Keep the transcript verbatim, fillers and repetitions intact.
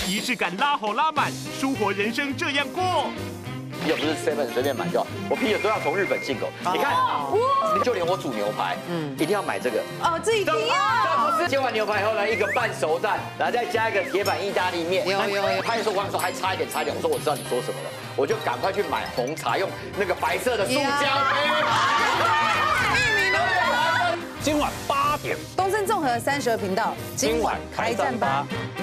仪式感拉好拉满，舒活人生这样过。 啤酒不是 seven 随便买就好，我啤酒都要从日本进口。你看，就连我煮牛排，嗯，一定要买这个。 哦，这一定要。 这不是煎完牛排以后呢，一个半熟蛋，然后再加一个铁板意大利面。 有有有。 他也说我跟你说还差一点，差一点。我说我知道你说什么了，我就赶快去买红茶，用那个白色的塑胶杯。玉米浓。今晚八点， 东森综合三十二频道，今晚开战吧。